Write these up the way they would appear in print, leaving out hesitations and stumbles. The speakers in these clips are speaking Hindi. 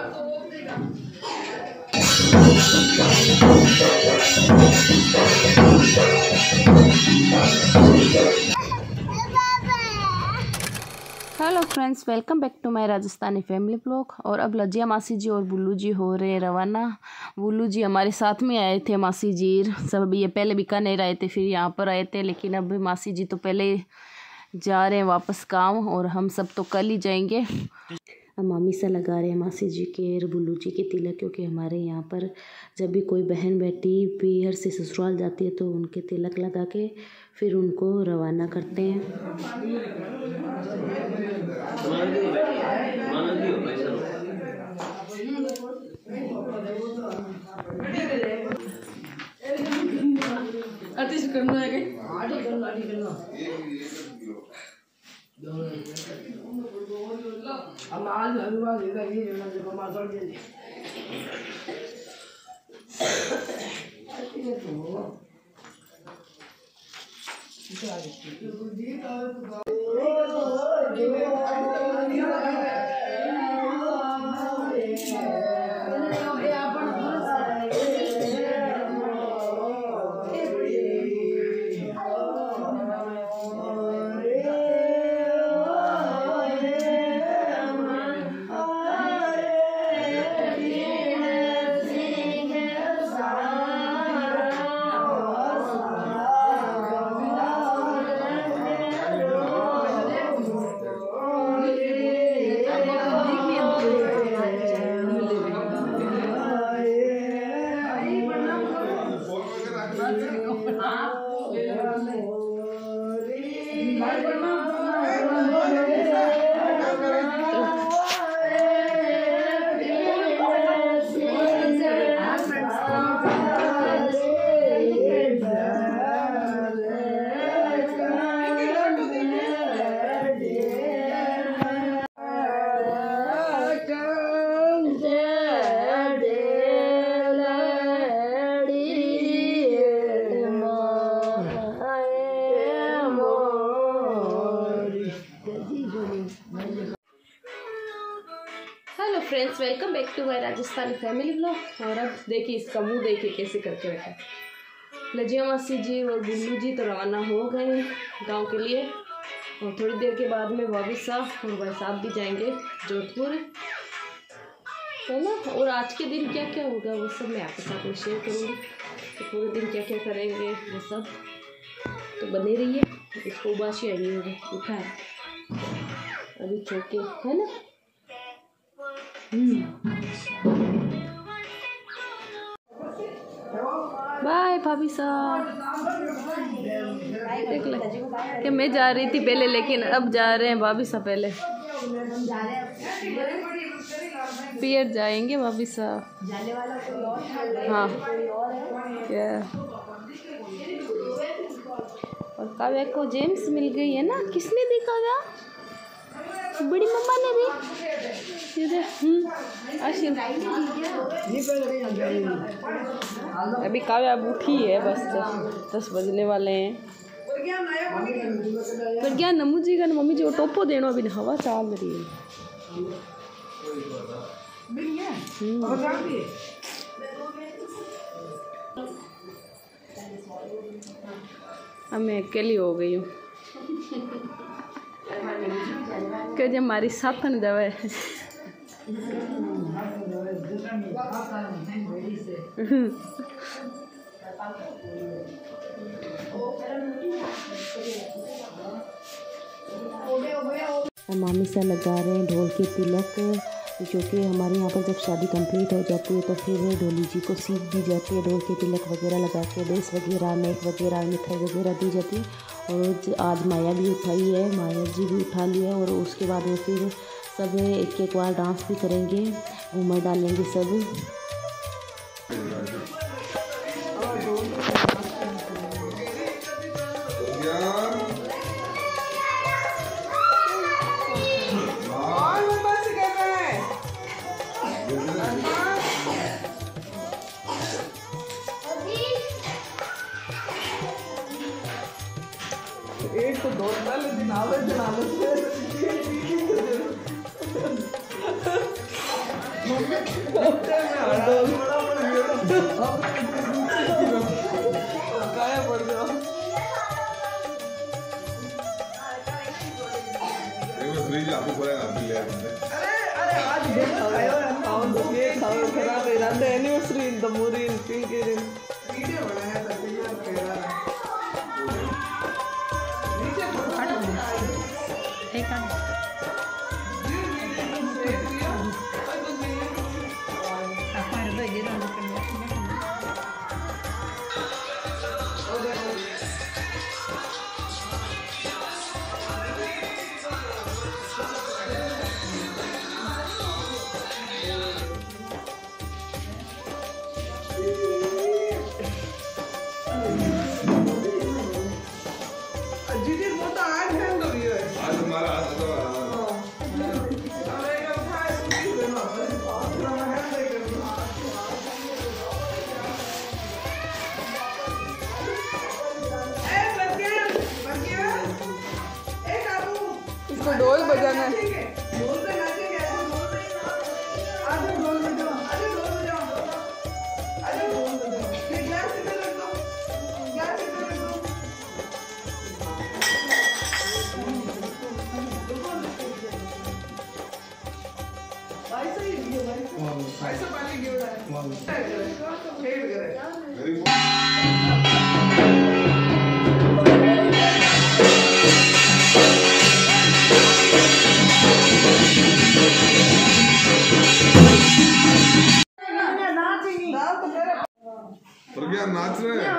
Hello friends, welcome back to my Rajasthani family blog. और अब लजिया मासी जी और बुल्लू जी हो रहे हैं रवाना। बुल्लू जी हमारे साथ में आए थे, मासी जी सब ये पहले बीकानेर आए थे, फिर यहाँ पर आए थे, लेकिन अब मासी जी तो पहले जा रहे हैं वापस गाँव और हम सब तो कल ही जाएंगे। अब मामी सा लगा रहे हैं मासी जी के और बुल्लू जी के तिलक, क्योंकि हमारे यहाँ पर जब भी कोई बहन बेटी पीहर से ससुराल जाती है तो उनके तिलक लगा के फिर उनको रवाना करते हैं। Hello friends, welcome back to my Rajasthani family blog. और अब देखिए इसका मुंह देखिए कैसे करके रखा है। लजिया मासी जी और बुल्लू जी तो रवाना हो गए गांव के लिए, और थोड़ी देर के बाद में भाभी साहब और भाई साहब भी जाएंगे जोधपुर, है ना। और आज के दिन क्या क्या होगा वो सब मैं आपके साथ में शेयर करूँगी। तो पूरे दिन क्या क्या करेंगे वो सब तो बने रहिए। इसको उबासी आई होगी, उठा है अभी छोटे, है ना। बाय भाभी साहब। देख ले कि मैं जा रही थी पहले, लेकिन अब जा रहे हैं भाभी साहब। पहले पियर जाएंगे भाभी साहब। हाँ क्या। और काव्या को जेम्स मिल गई है ना। किसने दी काव्या? बड़ी मम्मा ने दी। अभी काव्या अब उठी है, बस 10 बजने वाले हैं। पर क्या नमू जी का मम्मी जी को टोपो देनो, अभी हवा चल रही है। अब मैं अकेली हो गई हूँ कि जब हमारी साथ न जावे। मामी सा लगा रहे हैं ढोल के तिलक, क्योंकि हमारे यहाँ पर जब शादी कंप्लीट हो जाती है तो फिर ढोली जी को सीख दी जाती है। ढोल के तिलक वगैरह लगा के ड्रेस वगैरह, मेक वगैरह, मिठाई वगैरह दी जाती है। और आज माया भी उठाई है, माया जी भी उठा लिया। और उसके बाद में फिर सब एक एक बार डांस भी करेंगे, घूमर डालेंगे सब। एक तो दो दिन आवे एनिवर्सरी इन द मूरी इन वीडियो बनाया था ढोल बजाना है। नाच रहे हैं।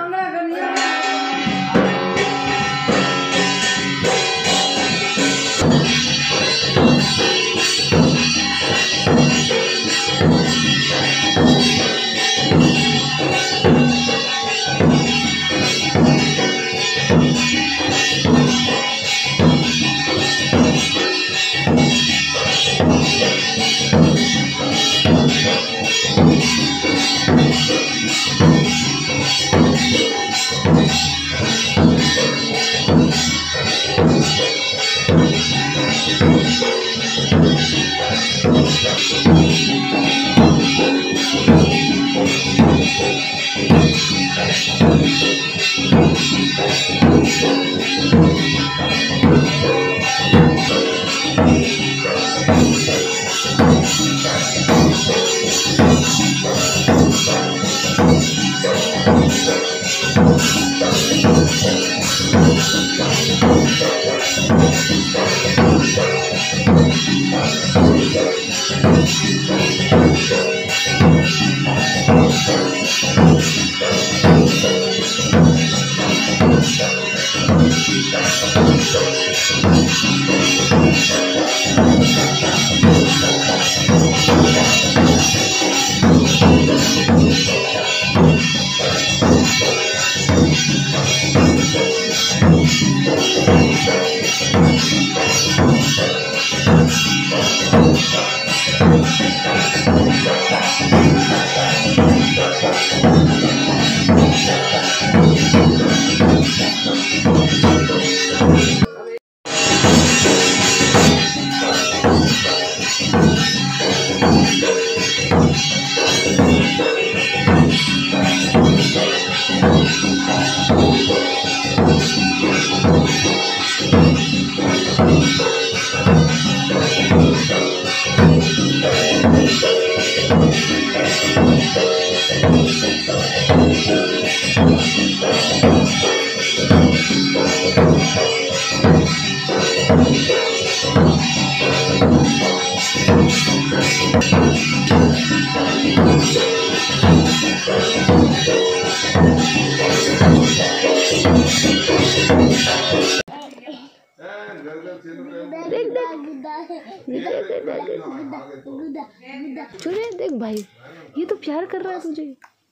देख देख भाई, ये तो प्यार कर रहा है तुझे।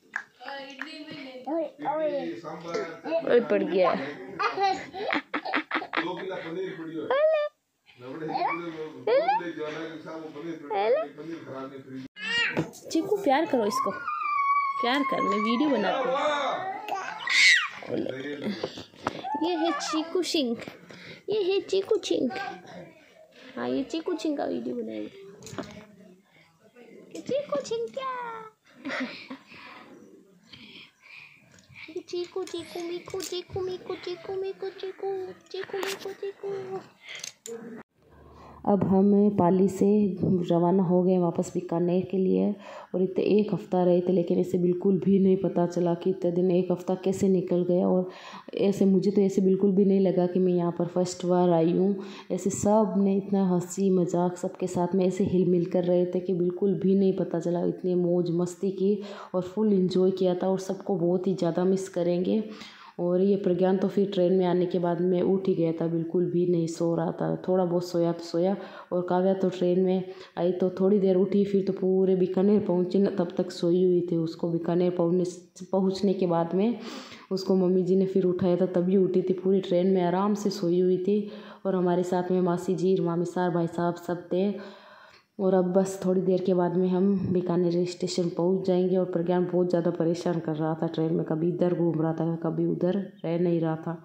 ओए पड़ गया। चीकू प्यार करो, इसको प्यार कर, मैं वीडियो बनाती हूँ। ये है चीकू सिंह, ये है चीकू सिंह। हाँ, ये चीकू सिंह का वीडियो बनाएंगे। चीकू चिंकिया चीकू चीकू मीकू चीकू मीकू चीकू मीकू चीकू चीकू मीकू चीकू। अब हम पाली से रवाना हो गए वापस बीकानेर के लिए और इतने एक हफ़्ता रहे थे, लेकिन ऐसे बिल्कुल भी नहीं पता चला कि इतने दिन एक हफ़्ता कैसे निकल गया। और ऐसे मुझे तो ऐसे बिल्कुल भी नहीं लगा कि मैं यहाँ पर फर्स्ट बार आई हूँ। ऐसे सब ने इतना हंसी मजाक सबके साथ में ऐसे हिल मिल कर रहे थे कि बिल्कुल भी नहीं पता चला। इतनी मौज मस्ती की और फुल इंजॉय किया था और सबको बहुत ही ज़्यादा मिस करेंगे। और ये प्रज्ञान तो फिर ट्रेन में आने के बाद में उठ ही गया था, बिल्कुल भी नहीं सो रहा था, थोड़ा बहुत सोया तो सोया। और काव्या तो ट्रेन में आई तो थोड़ी देर उठी, फिर तो पूरे बीकानेर पहुंची ना तब तक सोई हुई थी। उसको बीकानेर पहुंचने के बाद में उसको मम्मी जी ने फिर उठाया था, तभी उठी थी। पूरी ट्रेन में आराम से सोई हुई थी। और हमारे साथ में मासी जी, मामी सार, भाई साहब सब थे। और अब बस थोड़ी देर के बाद में हम बीकानेर स्टेशन पहुंच जाएंगे। और प्रज्ञान बहुत ज़्यादा परेशान कर रहा था ट्रेन में, कभी इधर घूम रहा था कभी उधर, रह नहीं रहा था।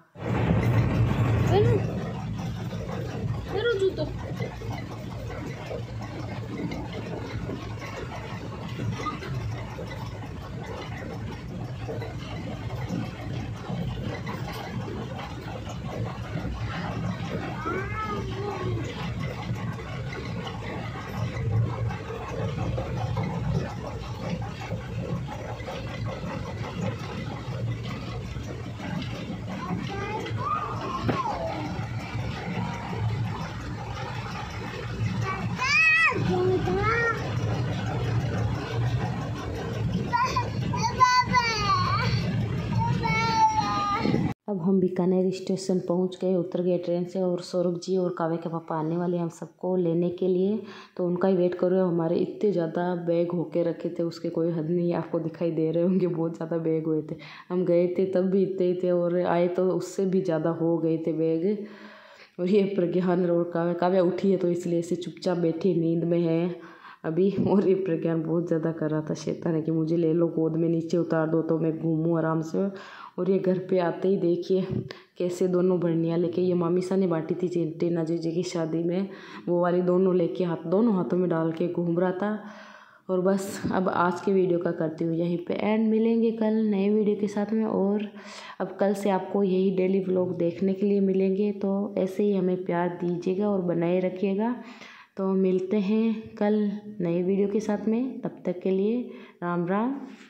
अब हम बीकानेर स्टेशन पहुंच गए, उतर गए ट्रेन से। और सौरभ जी और काव्या के पापा आने वाले हैं हम सबको लेने के लिए, तो उनका ही वेट कर रहे हो। हमारे इतने ज़्यादा बैग होके रखे थे उसके कोई हद नहीं है, आपको दिखाई दे रहे होंगे, बहुत ज़्यादा बैग हुए थे। हम गए थे तब भी इतने ही थे और आए तो उससे भी ज़्यादा हो गए थे बैग। और ये प्रज्ञान और काव्या उठी है तो इसलिए ऐसे चुपचाप बैठी नींद में है अभी। और ये प्रज्ञान बहुत ज़्यादा कर रहा था शैतान है कि मुझे ले लो गोद में, नीचे उतार दो तो मैं घूमूं आराम से। और ये घर पे आते ही देखिए कैसे दोनों बर्नियाँ लेके, ये मामीसा ने बांटी थी टीना जीजी की शादी में, वो वाली दोनों लेके दोनों हाथों में डाल के घूम रहा था। और बस अब आज के वीडियो का करती हूँ यहीं पे एंड। मिलेंगे कल नए वीडियो के साथ में। और अब कल से आपको यही डेली व्लॉग देखने के लिए मिलेंगे, तो ऐसे ही हमें प्यार दीजिएगा और बनाए रखिएगा। तो मिलते हैं कल नए वीडियो के साथ में, तब तक के लिए राम राम।